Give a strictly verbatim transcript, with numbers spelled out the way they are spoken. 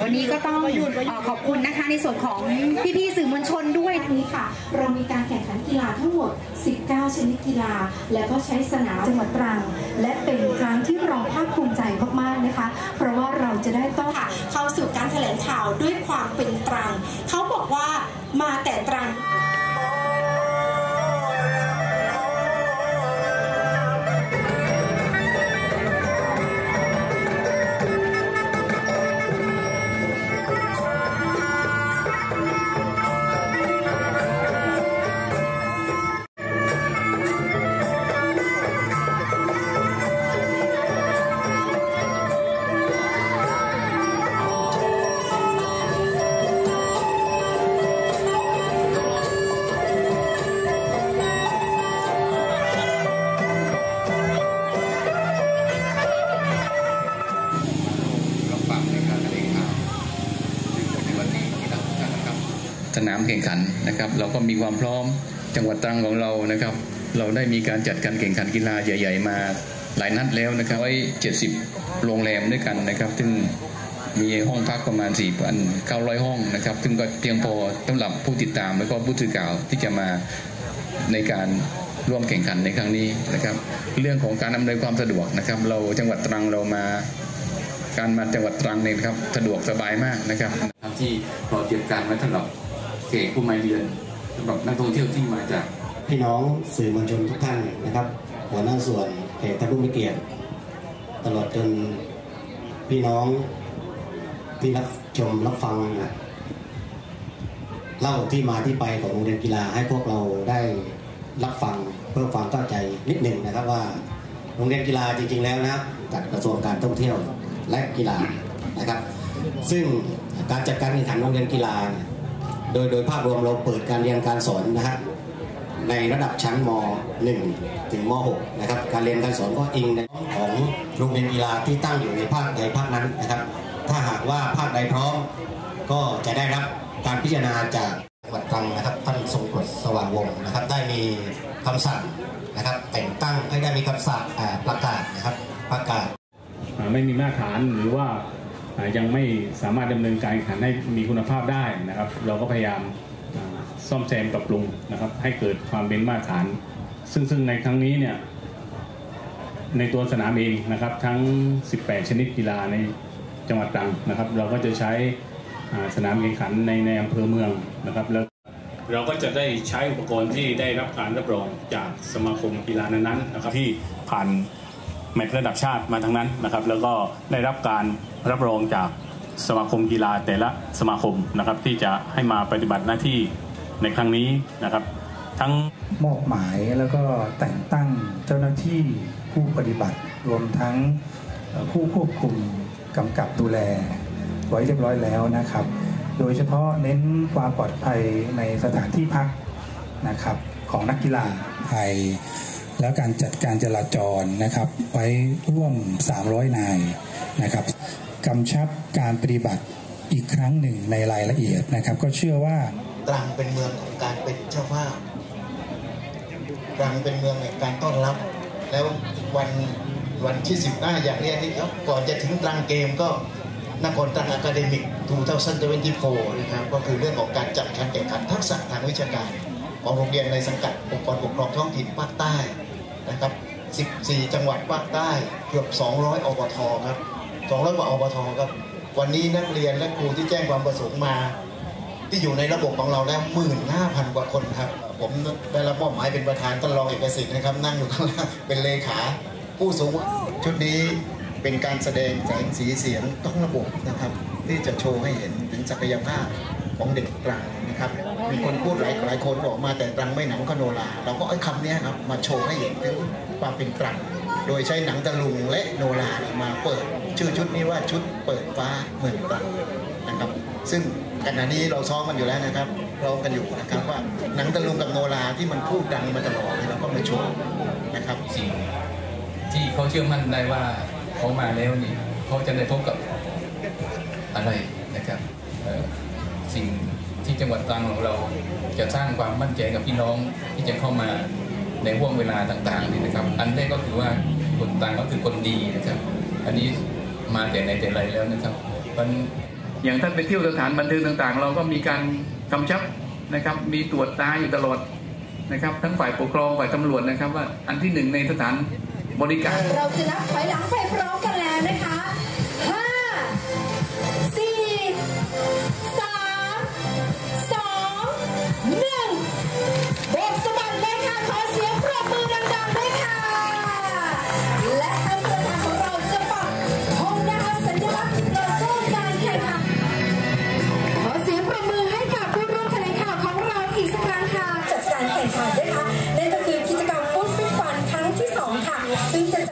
วันนี้ก็ต้องขอบคุณนะคะในส่วนของพี่ๆสื่อมวลชนด้วยนี้ค่ะเรามีการแข่งขันกีฬาทั้งหมดสิบเก้าชนิดกีฬาแล้วก็ใช้สนามจังหวัดตรังและเป็นครั้งที่เราภาคภูมิใจมากๆนะคะเพราะว่าเราจะได้ต้องเข้าสู่การแถลงข่าวด้วยความเป็นตรังเขาบอกว่ามาแต่ตรังสนามแข่งขันนะครับเราก็มีความพร้อมจังหวัดตรังของเรานะครับเราได้มีการจัดการแข่งขันกีฬาใหญ่ๆมาหลายนัดแล้วนะครับไว้เจ็ดสิบโรงแรมด้วยกันนะครับซึ่งมีห้องพักประมาณ สี่พันเก้าร้อย ห้องนะครับซึ่งก็เพียงพอสำหรับผู้ติดตามและก็ผู้สื่อข่าวที่จะมาในการร่วมแข่งขันในครั้งนี้นะครับเรื่องของการอำนวยความสะดวกนะครับเราจังหวัดตรังเรามาการมาจังหวัดตรังเนี่ยครับสะดวกสบายมากนะครับที่เราเตรียมการไว้สำหรับเขตผู้มาเยือนสำหรับนักท่องเที่ยวที่มาจากพี่น้องสื่อมวลชนทุกท่านนะครับหัวหน้าส่วนเขตท่านผู้มีเกียรติตลอดจนพี่น้องที่รับชมรับฟังนะเล่าที่มาที่ไปของโรงเรียนกีฬาให้พวกเราได้รับฟังเพื่อความเข้าใจนิดหนึ่งนะครับว่าโรงเรียนกีฬาจริงๆแล้วนะครับจัดกระทรวงการท่องเที่ยวและกีฬานะครับซึ่งการจัดการแข่งขันโรงเรียนกีฬาโดยโดยภาพรวมเราเปิดการเรียนการสอนนะครับในระดับชั้นม หนึ่ง ถึงม หก นะครับการเรียนการสอนก็อิงในของโรงเรียนกีฬาที่ตั้งอยู่ในภาคใดภาคนั้นนะครับถ้าหากว่าภาคใดพร้อมก็จะได้รับการพิจารณาจากจังหวัดตรังนะครับท่านทรงกฤษสว่างวงศ์นะครับได้มีคำสั่งนะครับแต่งตั้งให้ได้มีคำสั่งประกาศนะครับประกาศไม่มีมาตรฐานหรือว่ายังไม่สามารถดำเนินการแข่งขันให้มีคุณภาพได้นะครับเราก็พยายามซ่อมแซมปรับปรุงนะครับให้เกิดความเป็นมาตรฐานซึ่งซึ่งในครั้งนี้เนี่ยในตัวสนามเองนะครับทั้งสิบแปดชนิดกีฬาในจังหวัดตรังนะครับเราก็จะใช้สนามแข่งขันในในอำเภอเมืองนะครับแล้วเราก็จะได้ใช้อุปกรณ์ที่ได้รับการรับรองจากสมาคมกีฬานั้นๆนะครับที่ผ่านแมตช์ระดับชาติมาทั้งนั้นนะครับแล้วก็ได้รับการรับรองจากสมาคมกีฬาแต่ละสมาคมนะครับที่จะให้มาปฏิบัติหน้าที่ในครั้งนี้นะครับทั้งมอบหมายแล้วก็แต่งตั้งเจ้าหน้าที่ผู้ปฏิบัติรวมทั้งผู้ควบคุมกำกับดูแลไว้เรียบร้อยแล้วนะครับโดยเฉพาะเน้นความปลอดภัยในสถานที่พักนะครับของนักกีฬาไทยแล้วการจัดการจราจรนะครับไว้ร่วมสามร้อยนายนะครับกำชับการปฏิบัติอีกครั้งหนึ่งในรายละเอียดนะครับก็เชื่อว่าตรังเป็นเมืองของการเป็นเจ้าภาพตรังเป็นเมืองแห่งการต้อนรับแล้ววันวันที่สิบห้าอย่างนี้นี่ครับก่อนจะถึงตรังเกมก็นครตรังอะคาเดมิกสองพันยี่สิบสี่นะครับก็คือเรื่องของการจัดการแข่งขันทักษะทางวิชาการของโรงเรียนในสังกัดองค์กรปกครองท้องถิ่นภาคใต้นะครับสิบสี่จังหวัดภาคใต้เกือบสองร้อยอบทครับสองร้อยกว่าอบทครับวันนี้นักเรียนและครูที่แจ้งความประสงค์มาที่อยู่ในระบบของเราแล้ว หนึ่งหมื่นห้าพัน กว่าคนครับผมได้รับมอบหมายเป็นประธานท่านรองเอกสิทธิ์นะครับนั่งอยู่ข้างล่างเป็นเลขาผู้สูงชุดนี้เป็นการแสดงแสงสีเสียงต้องระบบนะครับที่จะโชว์ให้เห็นถึงศักยภาพของเด็กตรังนะครับมีคนพูดหลายหลายคนบอกมาแต่ตรังไม่หนังคโนราเราก็ไอ้คำนี้ครับมาโชว์ให้เห็นถึงความเป็นตรังโดยใช้หนังตะลุงและโนรามาเปิดชื่อชุดนี้ว่าชุดเปิดฟ้าเมืองตรังนะครับซึ่งขณะนี้เราซ้อมกันอยู่แล้วนะครับร้องกันอยู่นะครับว่าหนังตะลุงกับโนราที่มันพูดดังมาตลอดเราก็มาโชว์นะครับสิ่งที่เขาเชื่อมั่นได้ว่าเขามาแล้วนี่เขาจะได้พบกับอะไรนะครับสิ่งที่จังหวัดตรังของเราจะสร้างความมั่นใจกับพี่น้องที่จะเข้ามาในห่วงเวลาต่างๆนี่นะครับอันแรกก็คือว่าคนตรังก็คือคนดีนะครับอันนี้มาแต่ในแต่ไรแล้วนะครับมันอย่างท่านไปเที่ยวสถานบันเทิงต่างๆเราก็มีการกำชับนะครับมีตรวจตาอยู่ตลอดนะครับทั้งฝ่ายปกครองฝ่ายตำรวจนะครับว่าอันที่หนึ่งในสถานบริการเราจะนับถอยหลังไปพร้อมกัน